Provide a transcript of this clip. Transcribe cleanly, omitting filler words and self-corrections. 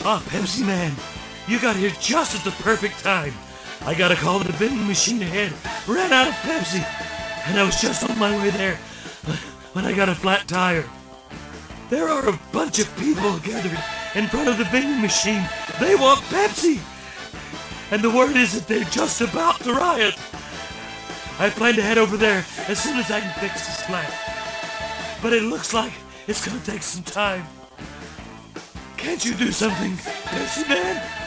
Ah, Pepsi Man, you got here just at the perfect time. I got a call that the vending machine ahead ran out of Pepsi, and I was just on my way there when I got a flat tire. There are a bunch of people gathered in front of the vending machine. They want Pepsi, and the word is that they're just about to riot. I plan to head over there as soon as I can fix this flat, but it looks like it's gonna take some time. Can't you do something, Pepsi Man?